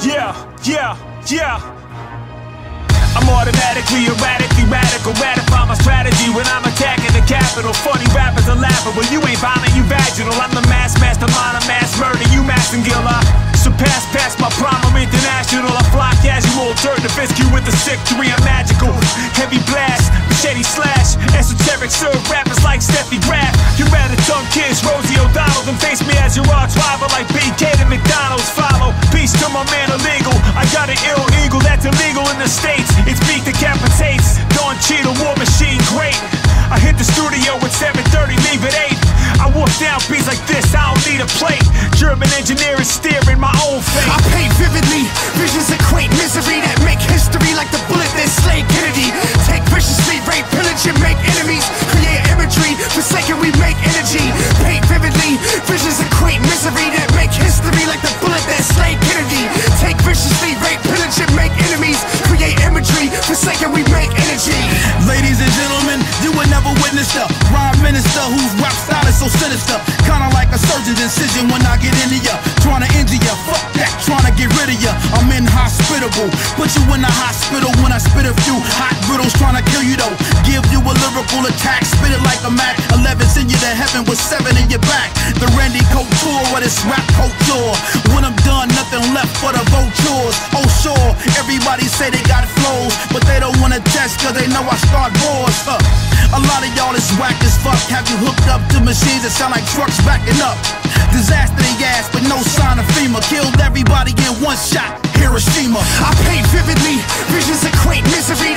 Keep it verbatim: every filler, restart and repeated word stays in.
Yeah, yeah, yeah. I'm automatically erratically radical, ratify my strategy when I'm attacking the capital. Funny rappers are laughable, you ain't violent, you vaginal. I'm the mass mastermind, a mass murder, you Massengill. I surpass past my prime, I'm international. I fly casual, turn the biscuit with the sick three, I'm magical. Heavy blast, machete slash, esoteric serve rappers like Steffi Graf. You rather tongue kiss Rosie O'Donnell than face me as your arch rival like B K to McDonald's. Follow, peace to my man illegal. I got an ill eagle that's illegal in the States. It's beat decapitates, Don Cheadle, War Machine, great. I hit the studio at seven thirty, leave at eight. I walk down beats like this, I don't need a plate. German engineering steering my own fate. I paint vividly, visions equate misery that make history like the bullet that slayed Kennedy. Take viciously, rape, pillage and make enemies. Create imagery, forsaken we make energy. Paint vividly, visions equate misery that make history like the bullet that slayed Kennedy. Take viciously, rape, pillage and make enemies. Create imagery, forsaken we make energy. Ladies and gentlemen, you would never witness the rhyme minister whose rap style is so sinister. Kinda like a surgeon's incision when I get into ya, trying to injure ya, fuck that, trying to get rid of ya. I'm inhospitable, put you in the hospital when I spit a few hot riddles, trying to kill you though. Give you a lyrical attack, spit it like a Mac eleven, send you to heaven with seven in your back. The Randy Couture of this rap culture. When I'm done, nothing left for the vultures. Oh sure, everybody say they got flows, but they don't wanna test cause they know I start wars. Huh. A lot of y'all is whack as fuck. Have you hooked up to machines that sound like trucks backing up? Disaster they ass, but no sign of FEMA. Killed everybody in one shot, Hiroshima. I paint vividly, visions equate misery